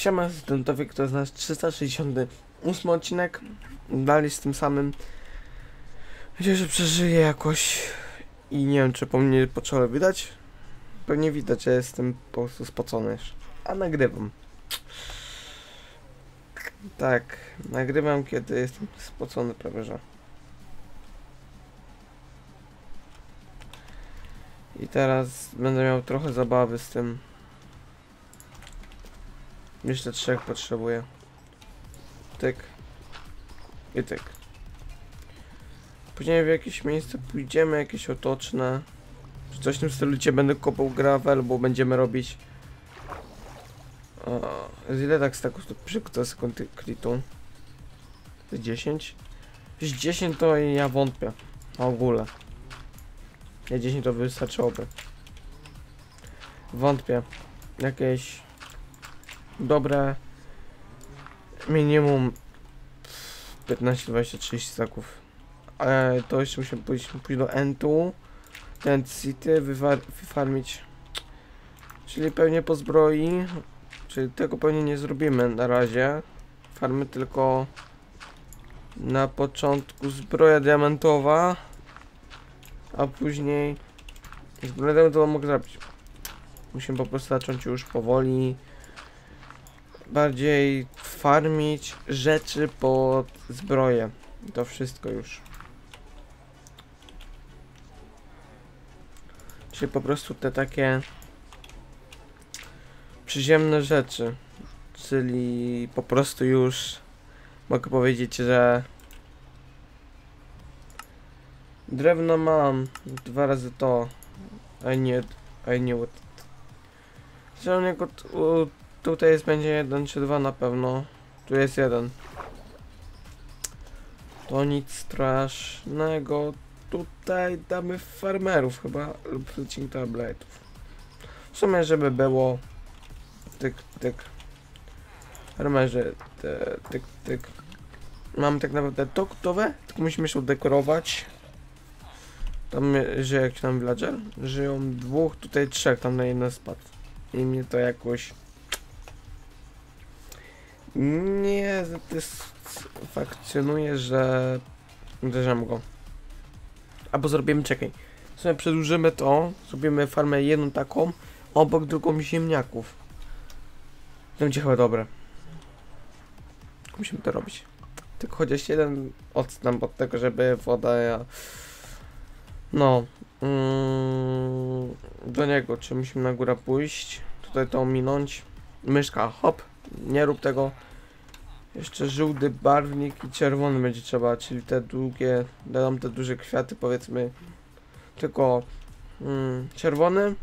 Siema, studentowie, to jest nasz 368 odcinek. Dalej z tym samym. Myślę, że przeżyję jakoś. I nie wiem, czy po mnie po czole widać. Pewnie widać, że jestem po prostu spocony już. A nagrywam. Tak, nagrywam, kiedy jestem spocony prawie, że. I teraz będę miał trochę zabawy z tym. Jeszcze 3 potrzebuję. Tyk. I tyk. Później w jakieś miejsce pójdziemy, jakieś otoczne. Czy coś w tym stylu, gdzie będę kopał gravel, bo będziemy robić... O, z ile tak staków to przykład sekund klitu? To 10? Jeśli 10 to ja wątpię. W ogóle. Ja 10 to wystarczyłoby. Wątpię. Jakieś... dobre... minimum 15, 20, 30 staków. Ale to jeszcze musimy pójść do Entu, Tent City, wyfarmić. Czyli pewnie po zbroi. Czyli tego pewnie nie zrobimy na razie. Farmy tylko na początku zbroja diamentowa, a później zbroja diamentowa mogę zrobić. Musimy po prostu zacząć już powoli bardziej farmić rzeczy pod zbroję. To wszystko już. Czyli po prostu te takie przyziemne rzeczy. Czyli po prostu już mogę powiedzieć, że drewno mam 2 razy to. I need it. Zresztą tutaj jest będzie 1 czy 2 na pewno. Tu jest 1. To nic strasznego. Tutaj damy farmerów chyba, lub fletching tabletów. W sumie, żeby było tyk, tyk. Farmerzy, tyk, tyk. Mamy tak naprawdę to gotowe, tylko musimy się udekorować. Tam żyje jakiś tam villager. Żyją 2, tutaj 3, tam na 1 spadł. I mnie to jakoś nie satysfakcjonuje, że uderzam go. Albo zrobimy, czekaj. Sobie przedłużymy to, zrobimy farmę jedną taką, obok drugą ziemniaków. To będzie chyba dobre. Musimy to robić. Tylko chociaż jeden odstęp od tego, żeby woda... No. Do niego, czy musimy na górę pójść? Tutaj to ominąć. Myszka, hop. Nie rób tego. Jeszcze żółty barwnik i czerwony będzie trzeba, czyli te długie, dodam te duże kwiaty, powiedzmy, tylko czerwony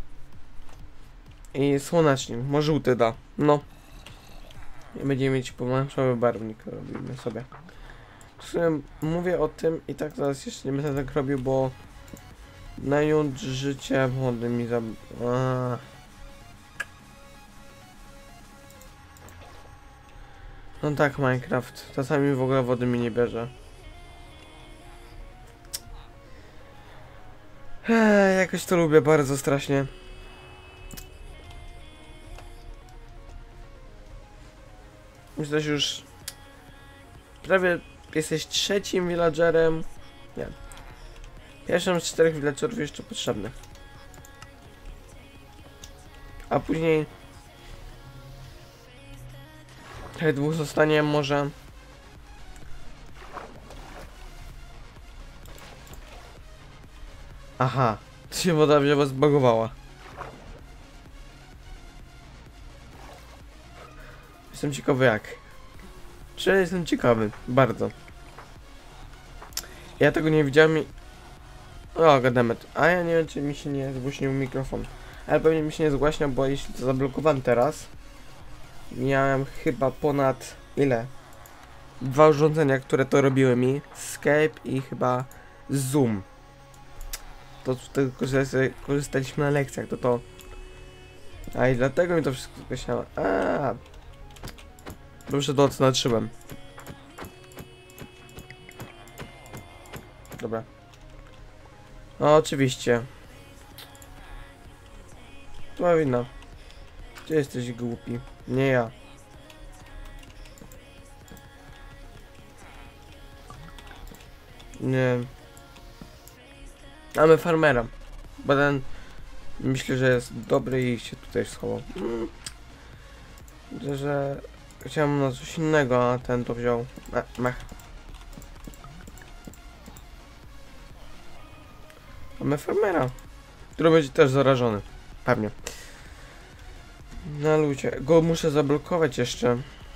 i słonecznik, może żółty da, no. I będziemy mieć pomarańczowy barwnik, robimy sobie. W sumie mówię o tym i tak zaraz jeszcze nie będę tak robił, bo nająć życie wody mi No tak, Minecraft. Czasami w ogóle wody mi nie bierze. Jakoś to lubię bardzo strasznie. Myślę, że już prawie jesteś 3. villagerem. Nie. Pierwszym z 4 villagerów jeszcze potrzebnych. A później 2 zostanie może. Aha, to się woda wzięła, zbagowała. Jestem ciekawy jak. Czy jestem ciekawy, bardzo. Ja tego nie widziałem i... O, goddammit. A ja nie wiem, czy mi się nie zgłośnił mikrofon. Ale pewnie mi się nie zgłaśnia, bo jeśli to zablokowałem teraz, miałem chyba ponad... ile? 2 urządzenia, które to robiły mi. Skype i chyba Zoom. To wtedy korzystaliśmy na lekcjach, to. A i dlatego mi to wszystko zgłosiło. Dobrze to odznaczyłem. Dobra. No oczywiście. Twoja wina. Gdzie jesteś głupi? Nie ja. Nie. Mamy farmera. Bo ten myślę, że jest dobry i się tutaj schował. Widzę, że chciałem na coś innego, a ten to wziął. Mech. Mamy farmera, który będzie też zarażony. Pewnie. Na ludzie. Go muszę zablokować jeszcze.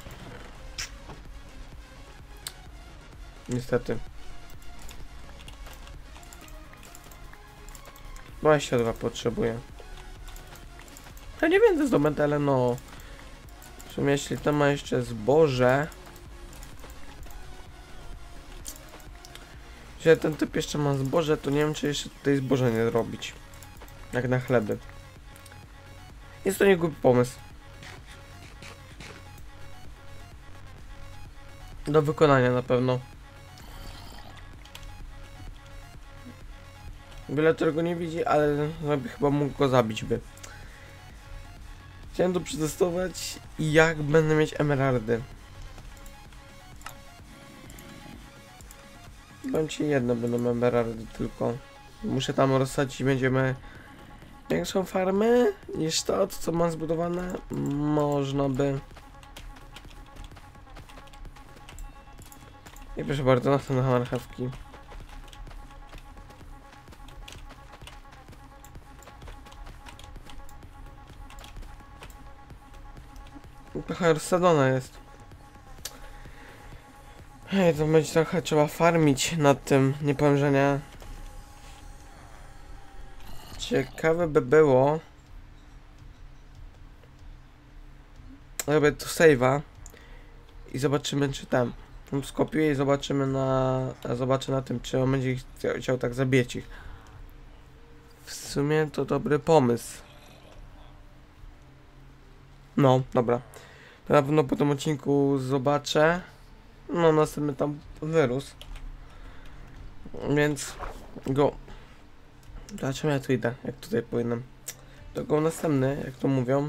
Niestety. 22 potrzebuję. Ja nie wiem, co zdobędę, ale no. W sumie jeśli tam ma jeszcze zboże. Jeśli ten typ jeszcze ma zboże, to nie wiem, czy jeszcze tutaj zboże nie robić. Jak na chleby. Jest to nie głupi pomysł. Do wykonania na pewno. Villager go nie widzi, ale chyba mógł go zabić by. Chciałem to przetestować, jak będę mieć emeraldy. Bądź jedno będą emeraldy tylko. Muszę tam rozsadzić, będziemy większą farmę niż to, co mam zbudowane. Można by. I proszę bardzo, na te marchewki. Trochę rozsadzona jest. Hej, to będzie trochę trzeba farmić nad tym, nie powiem, że nie. Ciekawe by było. Robię tu save'a i zobaczymy, czy tam skopiuję i zobaczymy zobaczę na tym, czy on będzie chciał tak zabić ich. W sumie to dobry pomysł. No, dobra. To na pewno po tym odcinku zobaczę. No, następny tam wyrósł. Więc go. Dlaczego ja tu idę? Jak tutaj powinienem? To go następny, jak to mówią.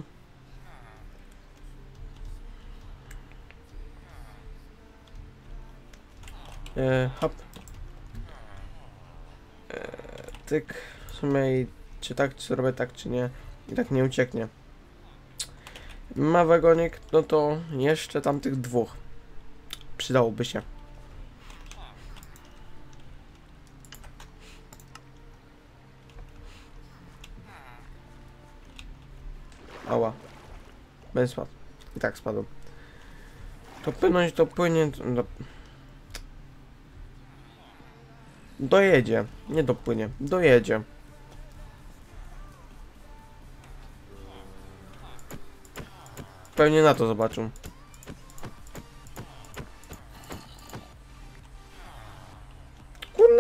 Hop. Tyk. W sumie czy tak, czy zrobię tak, czy nie. I tak nie ucieknie. Ma wagonik, no to jeszcze tamtych dwóch. Przydałoby się. Ała. Będę spadł. I tak spadł. To płynąć, to płynie. Dojedzie. Nie dopłynie. Dojedzie. Pewnie na to zobaczą. Kurna.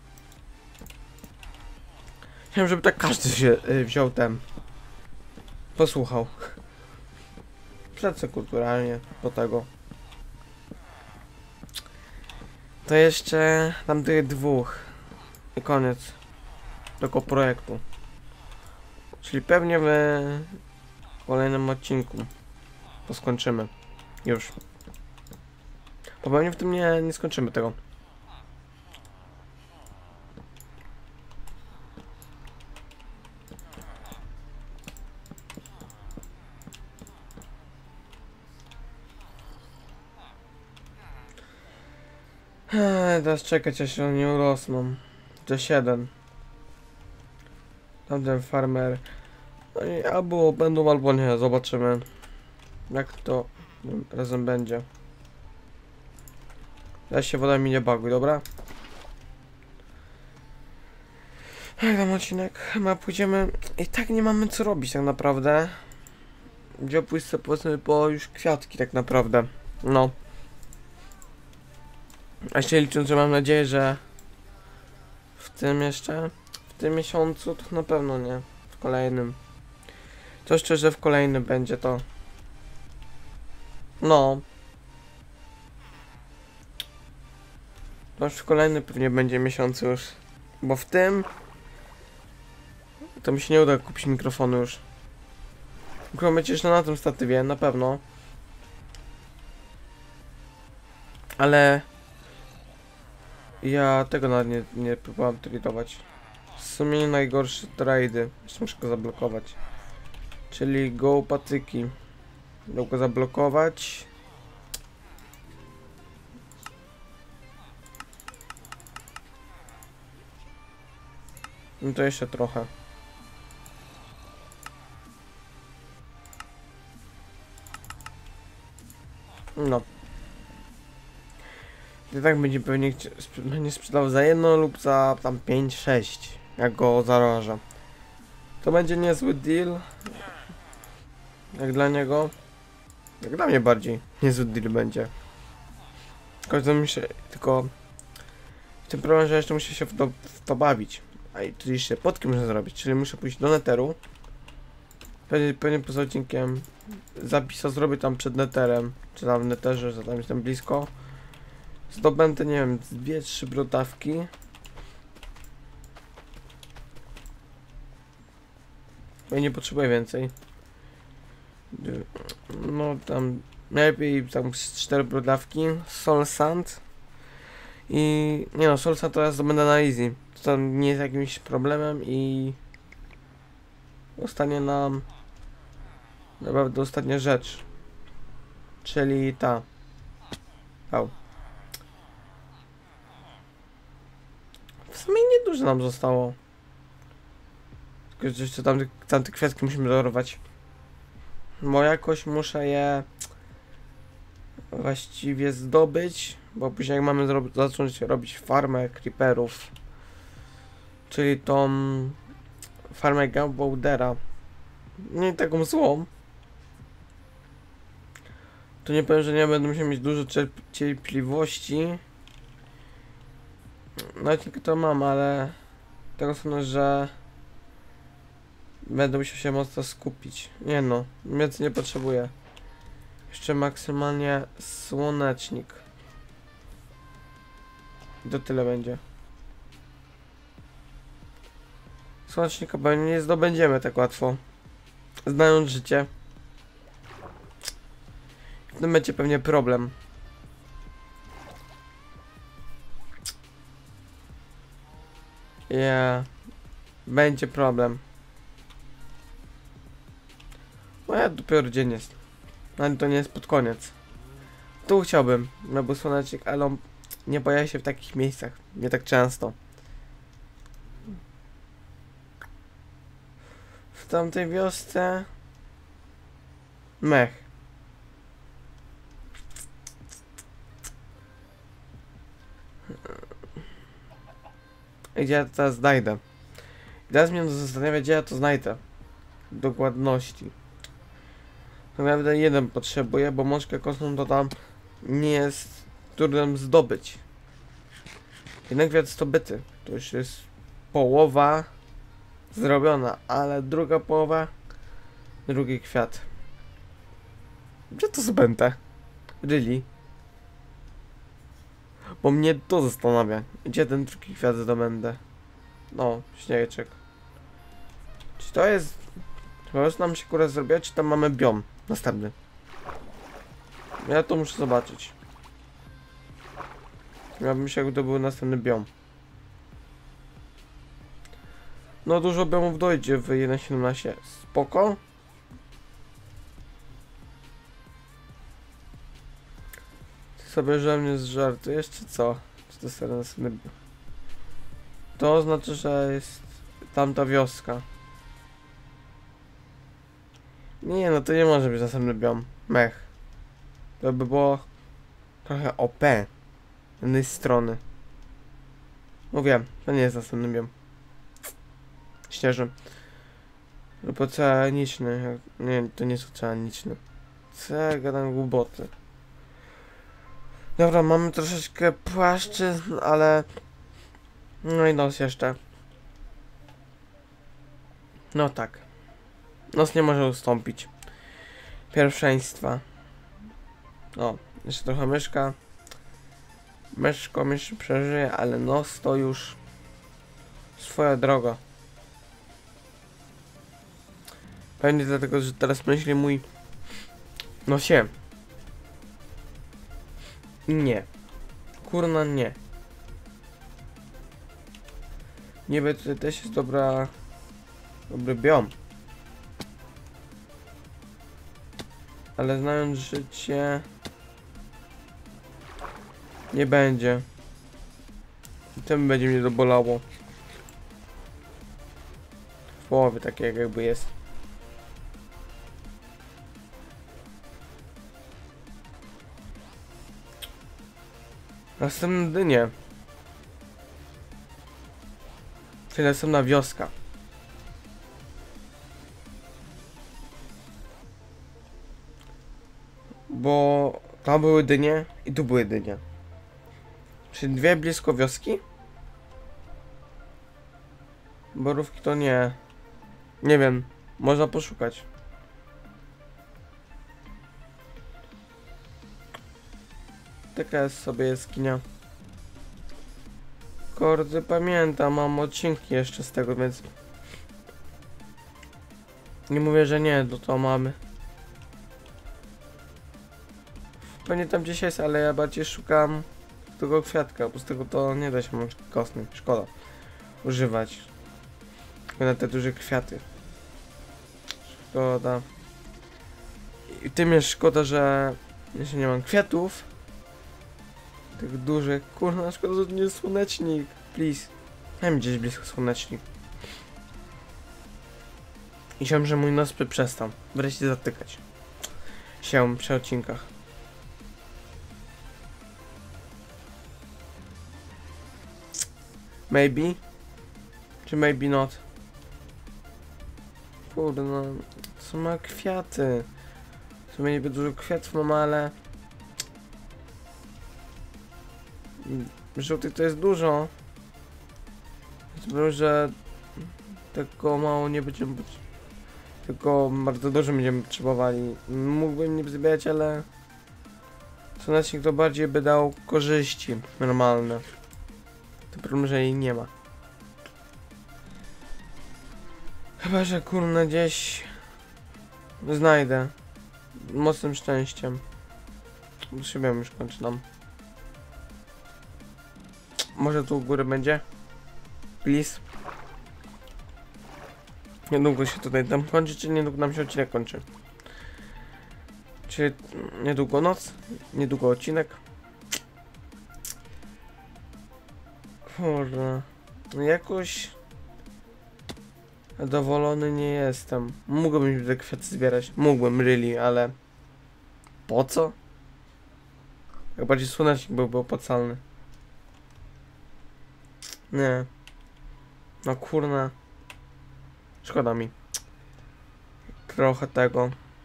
Chciałem, żeby tak każdy się wziął ten. Posłuchał. Przeco kulturalnie do tego. To jeszcze tamtych dwóch. I koniec tego projektu. Czyli pewnie w kolejnym odcinku to skończymy. Już. Bo pewnie w tym nie skończymy tego. Teraz czekać, aż się nie urosną. To 7. Tamten farmer. No i albo będą, albo nie. Zobaczymy. Jak to razem będzie. Ja się woda mi nie baguj, dobra? Jak tam odcinek? Chyba pójdziemy. I tak nie mamy co robić tak naprawdę. Gdzie pójść sobie powiedzmy po już kwiatki tak naprawdę. No. A jeszcze licząc, że mam nadzieję, że w tym jeszcze, w tym miesiącu to na pewno nie, w kolejnym. To szczerze w kolejnym będzie to. No. To już w kolejny pewnie będzie miesiąc już. Bo w tym to mi się nie uda kupić mikrofonu już. Mikrofon będzie jeszcze na tym statywie, na pewno. Ale Ja tego nawet nie próbowałem tradeować. W sumie najgorsze trady. Jeszcze muszę go zablokować. Czyli go patyki. Dał go zablokować. No to jeszcze trochę. No. I tak będzie pewnie będzie sprzedał za jedno lub za tam 5-6. Jak go zaraża. To będzie niezły deal. Jak dla niego. Jak dla mnie bardziej. Niezły deal będzie. Tylko w tym problem, że jeszcze muszę się w to bawić. A i tu jeszcze podki muszę zrobić. Czyli muszę pójść do netheru. Pewnie poza odcinkiem zapisa zrobię tam przed netherem. Czy tam w netherze, że tam jestem blisko. Zdobędę, nie wiem, 2-3 brodawki. Ja nie potrzebuję więcej. No tam najlepiej tam 4 brodawki. Soul Sand. I nie no, Soul Sand to ja zdobędę na easy. To tam nie jest jakimś problemem i zostanie nam naprawdę ostatnia rzecz. Czyli ta. Au. W sumie niedużo nam zostało. Tylko że jeszcze tamte kwiatki musimy dorwać. Bo jakoś muszę je właściwie zdobyć. Bo później jak mamy zacząć robić farmę creeperów. Czyli tą farmę Gunpowdera. Nie taką złą. To nie powiem, że nie będę musiał mieć dużo cierpliwości. Nawet tylko to mam, ale tego sądzę, że będę musiał się mocno skupić. Nie no, więcej nie potrzebuję. Jeszcze maksymalnie słonecznik. I to tyle będzie. Słonecznika pewnie nie zdobędziemy tak łatwo. Znając życie. W tym będzie pewnie problem. Będzie problem. No ja dopiero dzień jest. Ale to nie jest pod koniec. Tu chciałbym, no bo słonecznik, ale on nie pojawia się w takich miejscach. Nie tak często. W tamtej wiosce... Mech. Gdzie ja to teraz znajdę? I teraz mnie zastanawia, gdzie ja to znajdę. Dokładności. Tak naprawdę jeden potrzebuję, bo mączkę kostną to tam nie jest trudem zdobyć. Jeden kwiat zdobyty. To już jest połowa zrobiona, ale druga połowa, drugi kwiat. Gdzie to zbędę? Really? Bo mnie to zastanawia. Gdzie ten drugi kwiat zdobędę? No, śniegeczek. Czy to jest... Czy po prostu nam się kurwa zrobiła, czy tam mamy biom następny? Ja to muszę zobaczyć. Miałbym się, jakby to był następny biom. No dużo biomów dojdzie w 1.17. Spoko. Ty sobie że mnie zżartujesz, czy co? Czy to jest następny biom? To oznacza, że jest tamta wioska. Nie, no to nie może być następny biom. Mech. To by było trochę OP. Z jednej strony. Mówię, to nie jest następny biom. Śnieżny. Lub oceaniczny. Nie, to nie jest oceaniczny. Co ja gadam głupoty. Dobra, mamy troszeczkę płaszczyzn, ale... No i nos jeszcze. No tak. Nos nie może ustąpić pierwszeństwa. O, jeszcze trochę myszka. Myszko przeżyje, ale nos to już swoja droga. Pewnie dlatego, że teraz myśli mój nosie. Nie. Kurna nie. Niby tutaj też jest dobry biom. Ale znając życie... Nie będzie. I tym będzie mnie to bolało. W połowie takie jakby jest. Następne dynie. Czyli następna wioska. Bo tam były dynie i tu były dynie. Czyli dwie blisko wioski? Borówki to nie. Nie wiem, można poszukać. Taka jest sobie jaskinia. Kordy pamiętam, mam odcinki jeszcze z tego, więc... Nie mówię, że nie, to mamy. Pewnie tam gdzieś jest, ale ja bardziej szukam tego kwiatka, bo z tego to nie da się mączki kostnej. Szkoda używać. Tylko na te duże kwiaty. Szkoda. I tym jest szkoda, że jeszcze nie mam kwiatów. Tych dużych. Kurna, szkoda, że to nie jest słonecznik. Please. Daj mi gdzieś blisko słonecznik. I chciałem, że mój nos by przestał wreszcie zatykać się przy odcinkach. Maybe? Czy maybe not? Kurde, no... Co ma kwiaty? W sumie niby dużo kwiatów mam, ale... Żółtych to jest dużo. Zbyt, że... Tylko mało nie będziemy... Tylko bardzo dużo będziemy potrzebowali. Mógłbym nie zbierać, ale... Słonecznik to bardziej by dał korzyści normalne. To problem, że jej nie ma. Chyba, że kurna gdzieś znajdę. Mocnym szczęściem. Szybem już kończy nam. Może tu u góry będzie? Please. Niedługo się tutaj tam kończy, czy niedługo nam się odcinek kończy? Czy niedługo noc? Niedługo odcinek? Kurwa. No jakoś... Zadowolony nie jestem. Mógłbym te kwiaty zbierać. Mógłbym, really, ale... Po co? Jak bardziej słonecznik byłby opłacalny. Nie. No kurna. Szkoda mi. Trochę tego.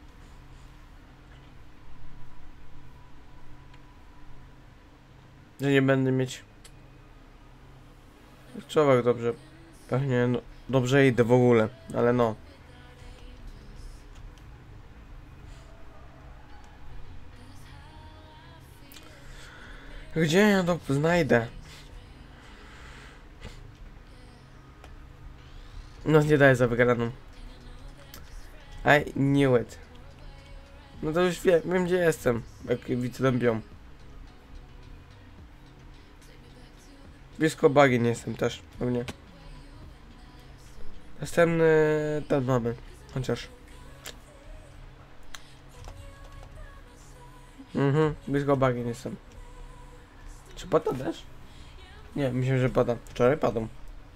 Że nie będę mieć... Człowiek dobrze... Pewnie no, dobrze idę w ogóle, ale no. Gdzie ja to znajdę? No nie daję za wygraną. I knew it. No to już wiem gdzie jestem, jak widzę ten biom. Blisko bagien jestem też, pewnie. Następny ten mamy, chociaż. Blisko bagien jestem. Czy pada deszcz? Nie, myślę, że pada. Wczoraj padł.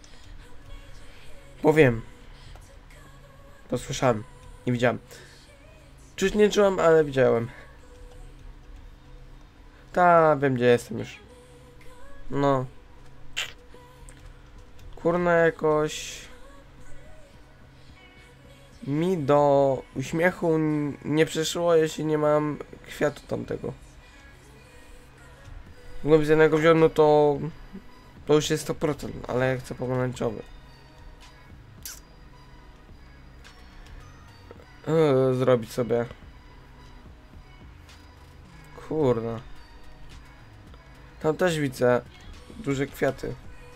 Powiem. To słyszałem. Nie widziałem. Czuć nie czułem, ale widziałem. Ta, wiem gdzie jestem już. No. Kurna jakoś... Mi do uśmiechu nie przyszło, jeśli nie mam kwiatu tamtego. Gdybym z jednego wziął, no to już jest 100%, ale ja chcę pomarańczowy. Zrobić sobie. Kurna. Tam też widzę duże kwiaty.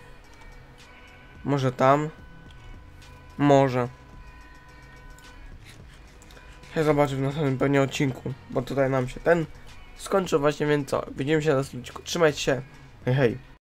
Może tam? Może. Ja zobaczę w następnym pewnie odcinku, bo tutaj nam się ten skończył właśnie, więc co? Widzimy się na następnym odcinku. Trzymajcie się. Hej, hej.